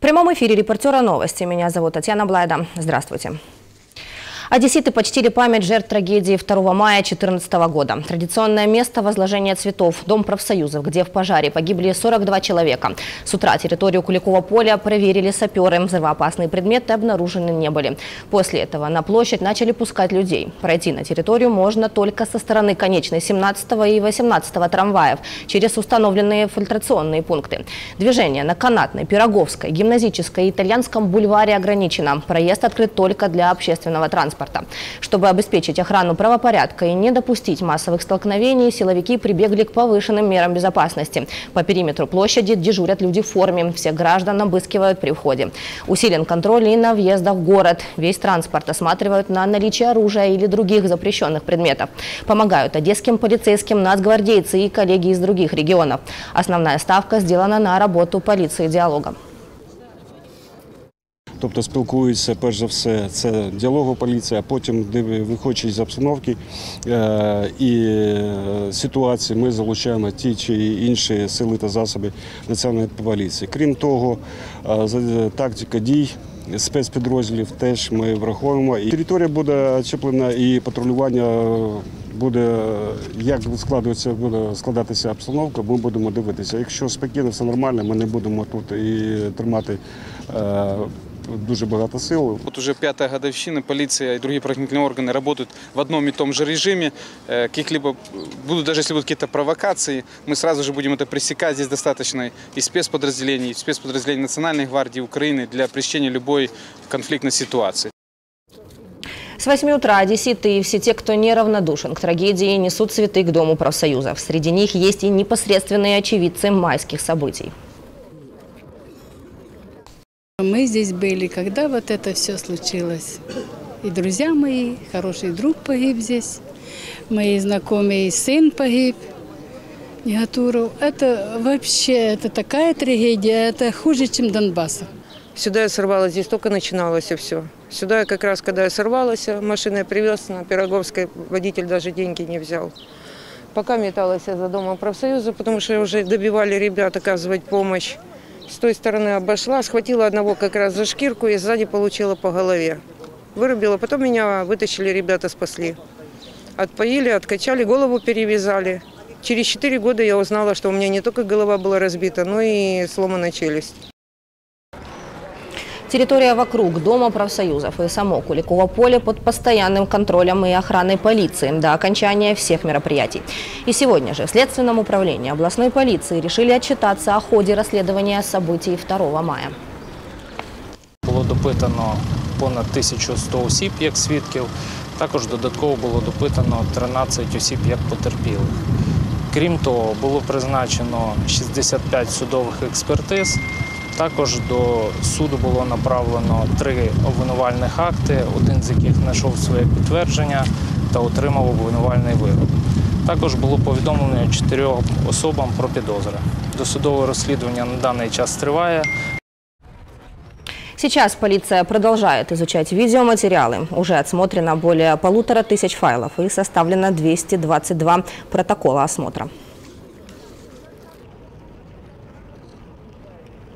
прямом эфире «Репортера новости». Меня зовут Татьяна Блайда. Здравствуйте. Одесситы почтили память жертв трагедии 2 мая 2014 года. Традиционное место возложения цветов – Дом профсоюзов, где в пожаре погибли 42 человека. С утра территорию Куликового поля проверили саперы. Взрывоопасные предметы обнаружены не были. После этого на площадь начали пускать людей. Пройти на территорию можно только со стороны конечной 17 и 18 трамваев через установленные фильтрационные пункты. Движение на Канатной, Пироговской, Гимназической и Итальянском бульваре ограничено. Проезд открыт только для общественного транспорта. Чтобы обеспечить охрану правопорядка и не допустить массовых столкновений, силовики прибегли к повышенным мерам безопасности. По периметру площади дежурят люди в форме. Всех граждан обыскивают при входе. Усилен контроль и на въездах в город. Весь транспорт осматривают на наличие оружия или других запрещенных предметов. Помогают одесским полицейским нацгвардейцы и коллеги из других регионов. Основная ставка сделана на работу полиции диалога. Тобто спілкуються, перш за все, це діалогова поліція, а потім, де виходячи з обстановки і ситуації, ми залучаємо ті чи інші сили та засоби національної поліції. Крім того, тактика дій спецпідрозділів теж ми враховуємо. І територія буде очеплена і патрулювання буде, як буде складатися обстановка, ми будемо дивитися. Якщо спокійно, все нормально, ми не будемо тут і тримати дуже багато сил. Вот уже 5-я годовщина, полиция и другие правоохранительные органы работают в одном и том же режиме. Каких-либо, даже если будут какие-то провокации, мы сразу же будем это пресекать. Здесь достаточно и спецподразделений Национальной гвардии Украины для пресечения любой конфликтной ситуации. С 8 утра одесситы и все те, кто неравнодушен к трагедии, несут цветы к Дому профсоюзов. Среди них есть и непосредственные очевидцы майских событий. Мы здесь были, когда вот это все случилось. И друзья мои, хороший друг погиб здесь, мои знакомые, сын погиб, Негатуров. Это вообще, это такая трагедия, это хуже, чем Донбасса. Сюда я сорвалась, здесь только начиналось все. Сюда я как раз, когда я сорвалась, машину я привез на Пироговской, водитель даже деньги не взял. Пока металась я за Домом профсоюза, потому что уже добивали ребят оказывать помощь. С той стороны обошла, схватила одного как раз за шкирку и сзади получила по голове. Вырубила, потом меня вытащили, ребята спасли. Отпоили, откачали, голову перевязали. Через 4 года я узнала, что у меня не только голова была разбита, но и сломана челюсть. Территория вокруг Дома профсоюзов и само Куликово поле под постоянным контролем и охраной полиции до окончания всех мероприятий. И сегодня же в Следственном управлении областной полиции решили отчитаться о ходе расследования событий 2 мая. Було допитано понад 1100 осіб як свідків, також додатково було допитано 13 осіб як потерпілих. Крім того, було призначено 65 судових експертиз. Також до суду було направлено 3 обвинувальних акти, один з яких знайшов своє підтвердження та отримав обвинувальний вирок. Також було повідомлено 4 особам про підозри. Досудове розслідування на даний час триває. Сейчас полиция продолжает изучать видеоматериалы. Уже отсмотрено более 1500 файлов и составлено 222 протокола осмотра.